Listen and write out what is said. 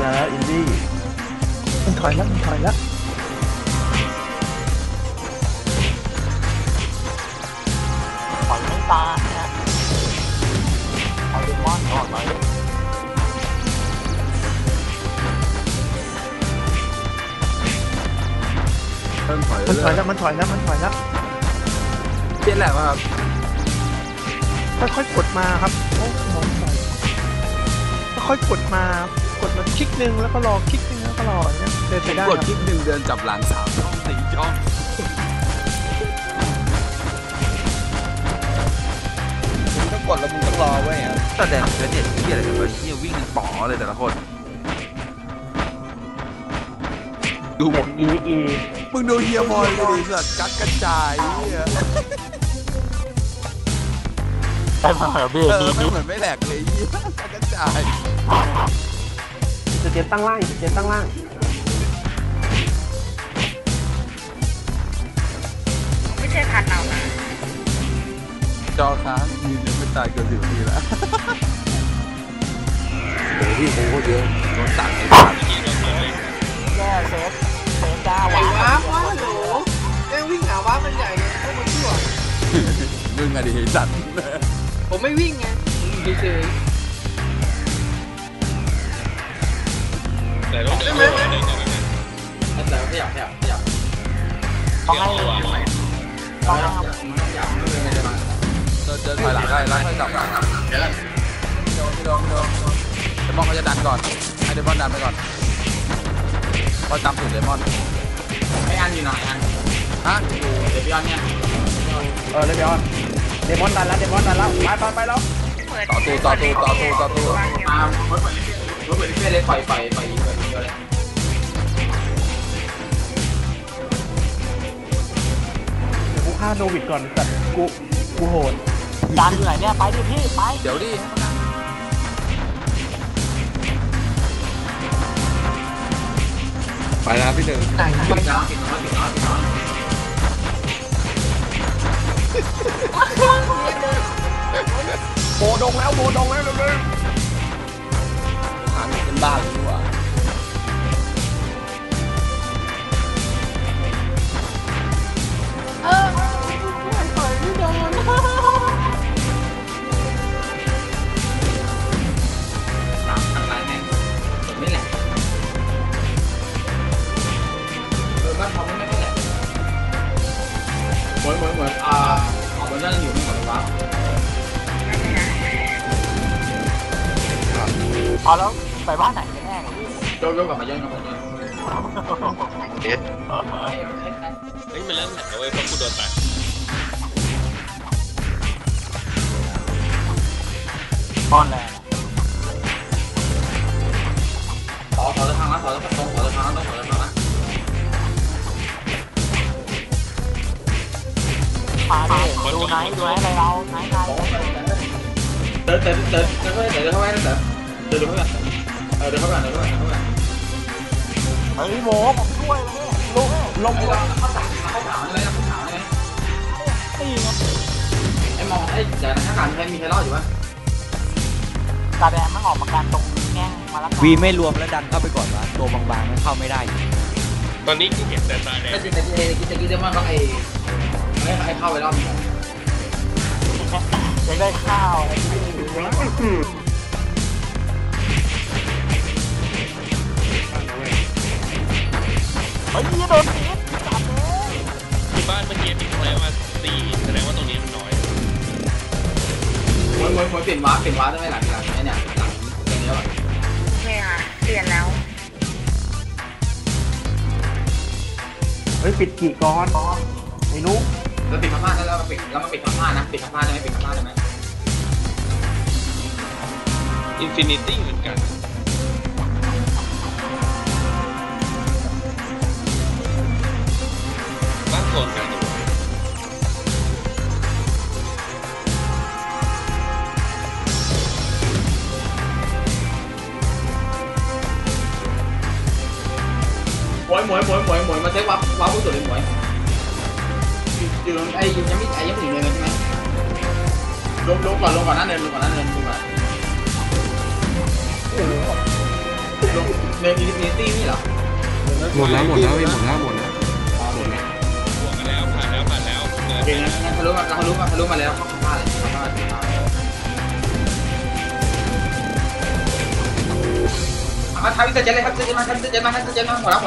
แล้วอินดี้มันถอยแล้วมันถอยแล้วถอยไม่ตายนะเอาเดมอนออกมามันถอยแล้วมันถอยแล้วมันถอยแล้วเปลี่ยนแหละครับค่อยๆกดมาครับโอ้มองไปค่อยๆกดมาคลิกนึงแล้วก็รอคลิกนึงแล้วก็รอเนี่ยเดินไปได้กดคลิกหนึ่งเดินจับหลัง3 ช่อง 4 ช่องมึงต้องกดแล้วมึงต้องรอไว้อะแต่แดงเฟสเน็ตเหี้ยอะไรกันวะเหี้ยวิ่งป๋อเลยแต่ละคนดูหมดมึงดูเฮียบอยเลยดิสัตว์กัดกระจายเหี้ยแต่มาเบี้ยไม่เหมือนไม่แหลกเลยเหี้ยกัดกระจายจะเจนตั้งล่างจะเจนตั้งล่างไม่ใช่คันเรานะจอค้างยืนยังไม่ตายเกิน10 นาทีแล้วโอ้พี่โอ้เยอะโดนตัดไอ้สัตว์แย่เซฟจ้าไอ้วะว้าหนูแม่งวิ่งหาว้ามันใหญ่ไงพวกมันชั่วมึงอะดิไอ้สัตว์ผมไม่วิ่งไงเฉยแต่ต้องเดินแต่ขยับต้องให้เดินถอยหลังได้แล้วค่อยกลับไม่โดนเดมอนเขาจะดันก่อนให้เดมอนดันไปก่อนพอจำสูตรเดมอนไอ้อันอยู่ไหนอันฮะเดบิออนเนี่ยเดบิออนเดมอนดันแล้วไปแล้วต่อตูรถเปิดเรื่อยเลยปล่อยเลยกูฆ่าโนวิดก่อนแต่กูโหดจานอยู่ไหนเนี่ยไปดิพี่ไปเดี๋ยวดิไปแล้วพี่หนึ่งปิดน้อยโบดงแล้วเร็วหาเป็นบ้าเลยดีกว่าเหมือนมันนั่งอยู่ไม่หมดเลยวะเอาแล้วไปบ้านไหนกันแน่ครับพี่โยกกลับมาย่นเฮ้ยมันเริ่มแหลกแล้วเว้ยเพราะกูโดนตัดบอลแรงถอยทางนะต้องถอยทางนะมาดิดูไหนอะไรเราไหนเดินเข้าไปนะเดินเข้าไปเดินเข้าไปเฮ้ยโมผมช่วยเลยลงเขาถามอะไรนี่ไงไอ้มองไอ้จากนักการมีใครรอดอยู่ปะตาแดงมันออกมาการตรงแง่งมาแล้ววีไม่รวมแล้วดันเข้าไปก่อนวะตัวบางๆมันเข้าไม่ได้ตอนนี้กูเห็นแต่ตาแดงแต่กี้เดมอนก็ไอ้เข้าไปรอบนึงยังได้ข้าวอะไรเฮ้ยโดนตีจับเลยที่บ้านเมื่อกี้มีคนอะไรมาตีแสดงว่าตรงนี้มันน้อยมวยเปลี่ยนว้าได้ไหมหลังไอ้เนี่ยหลังตรงนี้ป่ะไม่ค่ะเปลี่ยนแล้วเฮ้ยปิดกี่ก้อนไอ้นุ๊กแล้วปิดผ้าแล้วมาปิดผ้านะปิดผ้าได้ไหมปิดผ้าได้ไหมอินฟินิตี้เหมือนกันบ้านโซนกันอยู่หมวยมาเช็คว้าผู้สุดเลยหมวยอยู่ไอ้ยังไม่ถึงเลยใช่ไหมลงก่อนนั่นเดินเนินอินฟินิตี้นี่เหรอหมดแล้วพี่หมดแล้วบวกกันแล้วผ่านแล้วเหลือโอเคงั้นทะลุมาแล้วพลาดเลยมาทำวิจัยเลยครับวิจัยมาหมดแล้ว